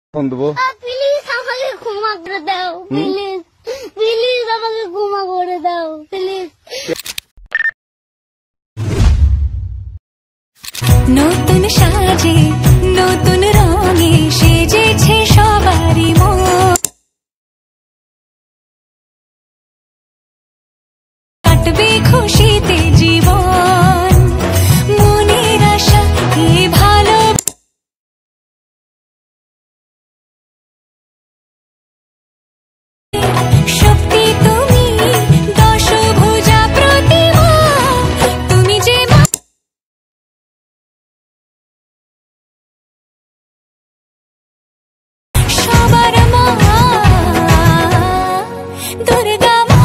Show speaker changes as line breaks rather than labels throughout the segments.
Phone দেবো।
Please আমাকে ক্ষমা করে দাও, প্লিজ প্লিজ আমাকে ক্ষমা করে দাও প্লিজ।
নতুন সাজে নতুন রঙে সেজেছে সবারই মন, কাটবে খুশিতে জীবন, মনের আশা এ ভালো শক্তি তুমি, দশভুজা প্রতিমা তুমি যে সবার মা দুর্গা মা।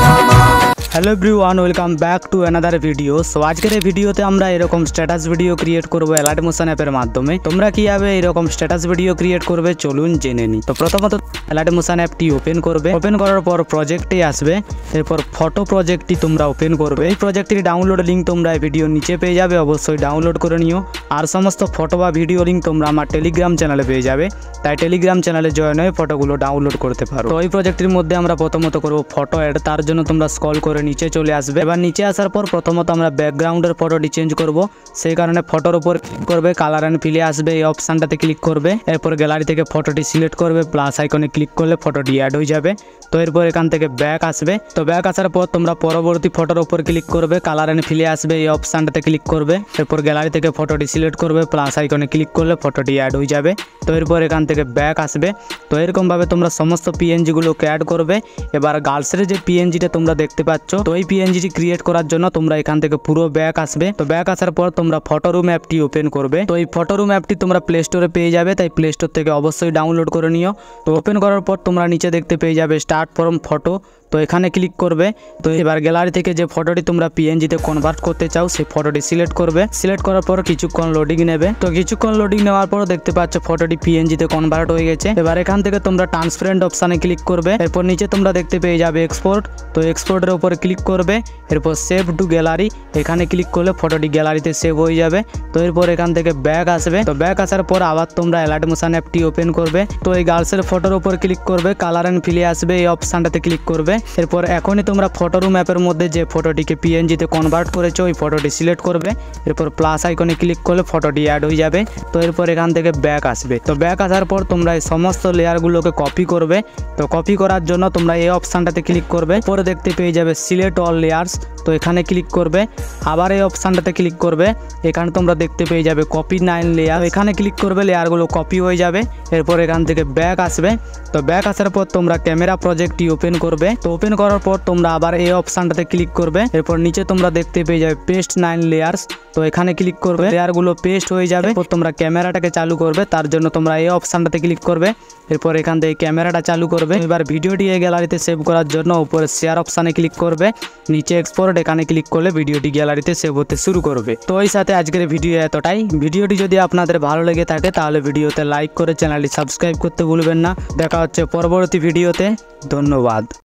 Hello everyone, welcome back to another video. So আজকের এই ভিডিওতে আমরা এরকম স্ট্যাটাস ভিডিও ক্রিয়েট করবো অ্যালার্ট মোশন অ্যাপের মাধ্যমে। তোমরা কিভাবে এরকম স্ট্যাটাস ভিডিও ক্রিয়েট করবে চলুন জেনে নিই। তো প্রথমত অ্যালার্ট মোশন অ্যাপটি ওপেন করবে। ওপেন করার পর প্রজেক্টে আসবে, এরপর ফটো প্রজেক্টটি তোমরা ওপেন করবে। এই প্রজেক্টটির ডাউনলোড লিঙ্ক তোমরা এই ভিডিওর নিচে পেয়ে যাবে, অবশ্যই ডাউনলোড করে নিও। আর সমস্ত ফটো বা ভিডিও লিঙ্ক তোমরা আমার টেলিগ্রাম চ্যানেলে পেয়ে যাবে, তাই টেলিগ্রাম চ্যানেলে জয়েন হয়ে ফটোগুলো ডাউনলোড করতে পারো। তো এই প্রজেক্টটির মধ্যে আমরা প্রথমত করবো ফটো অ্যাড। তার জন্য তোমরা স্ক্রল করে নিচে চলে আসবে। এবার নিচে আসার পর প্রথমত আমরা ব্যাকগ্রাউন্ডের ফটোটি চেঞ্জ করব, সেই কারণে ফটোর উপর ক্লিক করবে, কালার অ্যান্ড ফিলে আসবে, এই অপশানটাতে ক্লিক করবে। এরপর গ্যালারি থেকে ফটোটি সিলেক্ট করবে, প্লাস আইকনে ক্লিক করলে ফটোটি অ্যাড হয়ে যাবে। তো এরপর এখান থেকে ব্যাক আসবে। তো ব্যাক আসার পর তোমরা পরবর্তী ফটোর উপর ক্লিক করবে, কালার অ্যান্ড ফিলে আসবে, এই অপশানটাতে ক্লিক করবে। এরপর গ্যালারি থেকে ফটোটি সিলেক্ট করবে, প্লাস আইকনে ক্লিক করলে ফটোটি অ্যাড হয়ে যাবে। তো এরপর এখান থেকে ব্যাক আসবে। তো এরকমভাবে তোমরা সমস্ত পিএনজিগুলোকে অ্যাড করবে। এবার গার্লসের যে পিএনজিটা তোমরা দেখতে পাচ্ছ, তো এই পিএনজিটি ক্রিয়েট করার জন্য তোমরা এখান থেকে পুরো ব্যাক আসবে। তো ব্যাক আসার পর তোমরা ফটোরুম অ্যাপটি ওপেন করবে। তো এই ফটোরুম অ্যাপটি তোমরা প্লে স্টোরে পেয়ে যাবে, তাই প্লে স্টোর থেকে অবশ্যই ডাউনলোড করে নিও। তো ওপেন করার পর তোমরা নিচে দেখতে পেয়ে যাবে স্টার্ট ফ্রম ফটো, তো এখানে ক্লিক করবে। তো এবার গ্যালারি থেকে যে ফটোটি তোমরা পিএনজিতে কনভার্ট করতে চাও সেই ফটোটি সিলেক্ট করবে। সিলেক্ট করার পর কিছুক্ষণ লোডিং নেবে। তো কিছুক্ষণ লোডিং নেওয়ার পর দেখতে পাচ্ছ ফটোটি পিএনজিতে কনভার্ট হয়ে গেছে। এবার এখান থেকে তোমরা ট্রান্সপারেন্ট অপশানে ক্লিক করবে। এরপর নিচে তোমরা দেখতে পেয়ে যাবে এক্সপোর্ট, তো এক্সপোর্টের উপরে ক্লিক করবে। এরপর সেভ টু গ্যালারি, এখানে ক্লিক করলে ফটোটি গ্যালারিতে সেভ হয়ে যাবে। তো এরপর এখান থেকে ব্যাক আসবে। তো ব্যাক আসার পর আবার তোমরা অ্যালার্ট মোশন অ্যাপটি ওপেন করবে। তো এই গার্লসের ফটোর উপর ক্লিক করবে, কালার অ্যান্ড ফিলে আসবে, এই অপশানটাতে ক্লিক করবে। এরপর এখনই তোমরা ফটোরুম অ্যাপের মধ্যে যে ফটোটিকে পিএনজিতে কনভার্ট করেছো ওই ফটোটি সিলেক্ট করবে। এরপর প্লাস আইকনে ক্লিক করলে ফটোটি অ্যাড হয়ে যাবে। তো এরপর এখান থেকে ব্যাক আসবে। তো ব্যাক আসার পর তোমরা এই সমস্ত লেয়ারগুলোকে কপি করবে। তো কপি করার জন্য তোমরা এই অপশানটাতে ক্লিক করবে। পরে দেখতে পেয়ে যাবে সিলেক্ট অল লেয়ার্স, তো এখানে ক্লিক করবে। আবার এই অপশানটাতে ক্লিক করবে, এখানে তোমরা দেখতে পেয়ে যাবে কপি 9 লেয়ার, এখানে ক্লিক করবে, লেয়ারগুলো কপি হয়ে যাবে। এরপর এখান থেকে ব্যাক আসবে। তো ব্যাক আসার পর তোমরা ক্যামেরা প্রজেক্টটি ওপেন করবে। তো ওপেন করার পর তোমরা আবার এই অপশানটাতে ক্লিক করবে। এরপর নিচে তোমরা দেখতে পেয়ে যাবে পেস্ট 9 লেয়ার্স, তো এখানে ক্লিক করবে, লেয়ারগুলো পেস্ট হয়ে যাবে। এরপর তোমরা ক্যামেরাটাকে চালু করবে, তার জন্য তোমরা এই অপশানটাতে ক্লিক করবে। এরপর এখান থেকে ক্যামেরাটা চালু করবে। এবার ভিডিওটি এই গ্যালারিতে সেভ করার জন্য উপরে শেয়ার অপশানে ক্লিক করবে, নিচে এক্সপোর্ট, এখানে ক্লিক করলে ভিডিওটি গ্যালারিতে সেভ হতে শুরু করবে। তো এই সাথে আজকের ভিডিও এতটাই। ভিডিওটি যদি আপনাদের ভালো লেগে থাকে তাহলে ভিডিওতে লাইক করে চ্যানেলটি সাবস্ক্রাইব করতে ভুলবেন না। দেখা হচ্ছে পরবর্তী ভিডিওতে। ধন্যবাদ।